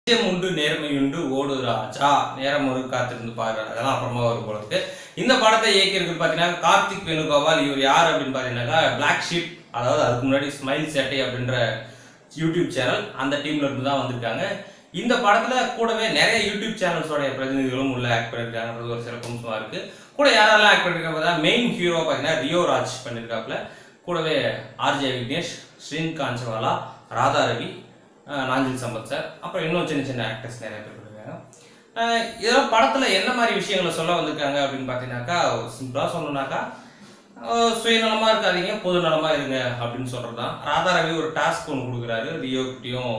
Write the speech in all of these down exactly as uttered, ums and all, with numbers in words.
உண்டு நேர்மையுண்டு ஓடு ராஜா நேரம் ஒரு காத்திருந்து பாரு அதெல்லாம் அப்புறமா வரும் போல இருக்கு. இந்த படத்தை இயக்கியிருக்கு பார்த்தீங்கன்னா கார்த்திக் வேணுகோபால். இவர் யார் அப்படின்னு பார்த்தீங்கன்னாக்கா பிளாக் ஷீப், அதாவது அதுக்கு முன்னாடி ஸ்மைல் சேட்டை அப்படின்ற யூடியூப் சேனல், அந்த டீம்ல இருந்து தான் வந்திருக்காங்க. இந்த படத்துல கூடவே நிறைய யூடியூப் சேனல்ஸோட பிரதிநிதிகளும் உள்ள ஆக்ட் பண்ணிருக்காங்க. ஒரு சிறப்பம்சமா இருக்கு. கூட யாரெல்லாம் ஆக்ட் பண்ணிருக்காங்க, மெயின் ஹீரோ பார்த்தீங்கன்னா ரியோ ராஜ் பண்ணிருக்காப்புல. கூடவே ஆர்ஜே விக்னேஷ், ஸ்ரீன் காஞ்சவாலா, ராதா ரவி, நாஞ்சில் சம்பத் சார், அப்புறம் இன்னும் சின்ன சின்ன ஆக்டர்ஸ் நிறைய பேர் பண்ணிருக்காங்க. இதெல்லாம் படத்துல என்ன மாதிரி விஷயங்களை சொல்ல வந்திருக்காங்க அப்படின்னு பார்த்தீங்கன்னாக்கா, சிம்பிளா சொல்லணும்னாக்கா சுயநலமா இருக்காதீங்க, பொது நலமா இருங்க அப்படின்னு சொல்றதுதான். ராதா ரவி ஒரு டாஸ்க் ஒன்று கொடுக்குறாரு ரியோ கிட்டையும்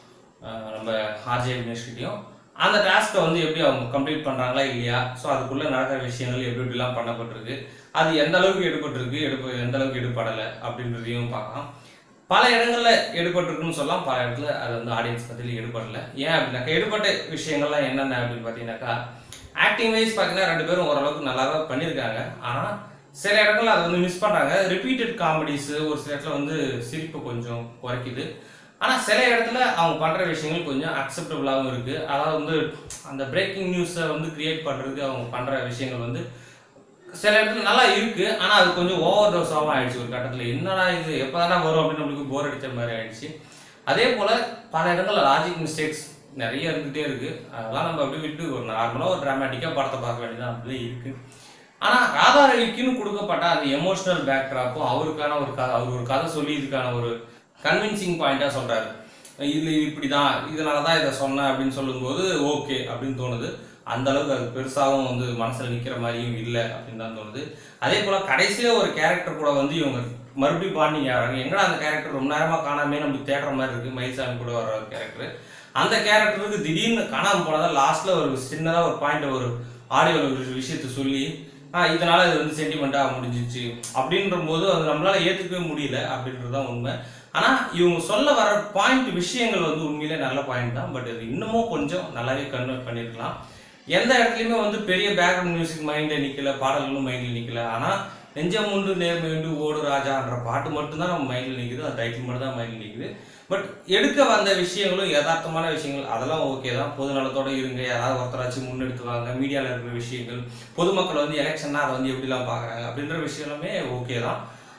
நம்ம ஆர்ஜே விக்னேஷ் கிட்டையும். அந்த டாஸ்க்கை வந்து எப்படி அவங்க கம்ப்ளீட் பண்ணுறாங்களா இல்லையா, ஸோ அதுக்குள்ளே நடக்கிற விஷயங்கள் எப்படி எப்படிலாம் பண்ணப்பட்டிருக்கு, அது எந்த அளவுக்கு எடுபட்டிருக்கு, எடுப்பு எந்த அளவுக்கு எடுப்படலை அப்படின்றதையும் பார்க்கலாம். பல இடங்களில் எடுபட்டிருக்குன்னு சொல்லலாம், பல இடத்துல அது வந்து ஆடியன்ஸ் பற்றியில் எடுபடலை. ஏன் அப்படின்னாக்கா எடுபட்ட விஷயங்கள்லாம் என்னென்ன அப்படின்னு பார்த்தீங்கன்னாக்கா, ஆக்டிங் வைஸ் பார்த்தீங்கன்னா ரெண்டு பேரும் ஓரளவுக்கு நல்லா தான் பண்ணியிருக்காங்க. ஆனால் சில இடங்கள்ல அதை வந்து மிஸ் பண்ணுறாங்க. ரிப்பீட்டட் காமெடிஸு ஒரு சில இடத்துல வந்து சிரிப்பு கொஞ்சம் குறைக்குது. ஆனால் சில இடத்துல அவங்க பண்ணுற விஷயங்கள் கொஞ்சம் அக்செப்டபுளாகவும் இருக்குது. அதாவது வந்து அந்த பிரேக்கிங் நியூஸை வந்து கிரியேட் பண்ணுறதுக்கு அவங்க பண்ணுற விஷயங்கள் வந்து சில இடத்துல நல்லா இருக்குது. ஆனால் அது கொஞ்சம் ஓவர் டோஸாகவும் ஆயிடுச்சு ஒரு கட்டத்தில். என்னடா இது எப்போ தானே வரும் அப்படின்னு நம்மளுக்கு போர் அடித்த மாதிரி ஆயிடுச்சு. அதே போல் பல இடங்களில் லாஜிக் மிஸ்டேக்ஸ் நிறைய இருந்துகிட்டே இருக்குது. அதெல்லாம் நம்ம அப்படி விட்டு ஒரு நார்மலாக ஒரு ட்ராமேட்டிக்காக படத்தை பார்க்க வேண்டியதான் அப்படியே இருக்குது. ஆனால் ராதா ரவிக்குன்னு கொடுக்கப்பட்ட அந்த எமோஷனல் பேக்ட்ராப்பும் அவருக்கான ஒரு கதை, அவர் ஒரு கதை சொல்லி இதுக்கான ஒரு கன்வின்சிங் பாயிண்டாக சொல்கிறாரு. இது இப்படி தான், இதனால தான் இதை சொன்னேன் அப்படின்னு சொல்லும்போது ஓகே அப்படின்னு தோணுது. அந்த அளவுக்கு அது பெருசாகவும் வந்து மனசில் நிற்கிற மாதிரியும் இல்லை அப்படின்னு தான் தோணுது. அதே போல் கடைசியில் ஒரு கேரக்டர் கூட வந்து இவங்க மறுபடியும் பாண்டிங் ஆகிறாங்க. எங்கடா அந்த கேரக்டர் ரொம்ப நேரமாக காணாமே நம்மளுக்கு தேடுற மாதிரி இருக்குது. மயில்சாமி கூட வர ஒரு கேரக்டர், அந்த கேரக்டருக்கு திடீர்னு காணாமல் போனதான் லாஸ்ட்டில் ஒரு சின்னதாக ஒரு பாயிண்ட் ஒரு ஆடியோவில் ஒரு விஷயத்தை சொல்லி இதனால இது வந்து சென்டிமெண்ட்டாக முடிஞ்சிச்சு அப்படின்ற போது அது நம்மளால ஏற்றுக்கவே முடியல அப்படின்றது தான் உண்மை. ஆனால் இவங்க சொல்ல வர பாயிண்ட் விஷயங்கள் வந்து உண்மையிலே நல்ல பாயிண்ட் தான். பட் அது இன்னமும் கொஞ்சம் நல்லாவே கன்வெர்ட் பண்ணியிருக்கலாம். எந்த இடத்துலையுமே வந்து பெரிய பேக்ரவுண்ட் மியூசிக் மைண்டில் நிற்கல, பாடல்களும் மைண்டில் நிற்கல. ஆனால் நெஞ்சம் உண்டு நேர்மை உண்டு ஓடு ராஜான்ற பாட்டு மட்டும்தான் நம்ம மைண்டில் நிற்குது, அந்த டைட்டில் மட்டும் தான் மைண்டில் நிற்குது. பட் எடுக்க வந்த விஷயங்களும் யதார்த்தமான விஷயங்கள், அதெல்லாம் ஓகே தான். பொது நலத்தோடு இருங்க, யாராவது ஒருத்தராச்சும் முன்னெடுத்துவாங்க, மீடியாவில் இருக்கிற விஷயங்கள், பொதுமக்கள் வந்து எலெக்ஷன்னா அதை வந்து எப்படிலாம் பார்க்குறாங்க அப்படின்ற விஷயம் எல்லாமே ஓகே தான்.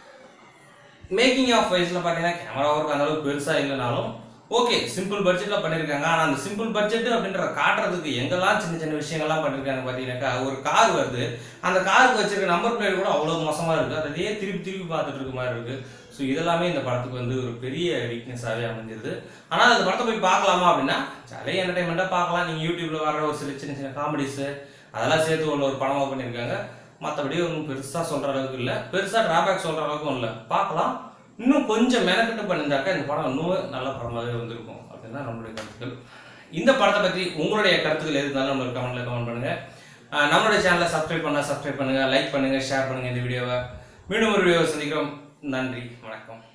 மேக்கிங் ஆஃப் வைஸில் பார்த்தீங்கன்னா கேமரா ஒர்க் அந்தளவுக்கு பெருசாக இல்லைனாலும் ஓகே, சிம்பிள் பட்ஜெட்டில் பண்ணியிருக்காங்க. ஆனால் அந்த சிம்பிள் பட்ஜெட் அப்படின்ற காட்டுறதுக்கு எங்கெல்லாம் சின்ன சின்ன விஷயங்கள்லாம் பண்ணியிருக்காங்க பார்த்தீங்கன்னாக்கா, ஒரு கார் வருது, அந்த காருக்கு வச்சிருக்க நம்பர் பிளேட் கூட அவ்வளோ மோசமாக இருக்குது, அதையே திருப்பி திருப்பி பார்த்துட்டு இருக்க மாதிரி இருக்குது. ஸோ இதெல்லாமே இந்த படத்துக்கு வந்து ஒரு பெரிய வீக்னஸாகவே அமைஞ்சிருது. ஆனால் அந்த படத்தை போய் பார்க்கலாமா அப்படின்னா ஜாலியாக என்டர்டைன்மெண்ட்டாக பார்க்கலாம். நீங்கள் யூடியூப்பில் வர்ற ஒரு சில சின்ன சின்ன காமெடிஸு அதெல்லாம் சேர்த்து உள்ள ஒரு படமாக பண்ணியிருக்காங்க. மற்றபடி ஒன்றும் பெருசாக சொல்கிற அளவுக்கு இல்லை, பெருசாக ட்ராபேக் சொல்கிற அளவுக்கும் இல்லை. பார்க்கலாம். இன்னும் கொஞ்சம் மெனக்கிட்டு பண்ணியிருந்தாக்கா இந்த படம் இன்னும் நல்ல படமாகவே வந்திருக்கும் அப்படின்னு தான் நம்மளுடைய கருத்துக்கள். இந்த படத்தை பற்றி உங்களுடைய கருத்துக்கள் எது இருந்தாலும் நம்மளுக்கு கமெண்ட்டில் கமெண்ட் பண்ணுங்கள். நம்மளுடைய சேனலை சப்ஸ்கிரைப் பண்ணால் சப்ஸ்கிரைப் பண்ணுங்கள், லைக் பண்ணுங்கள், ஷேர் பண்ணுங்கள் இந்த வீடியோவை. மீண்டும் ஒரு வீடியோவை சந்திக்கிறோம். நன்றி, வணக்கம்.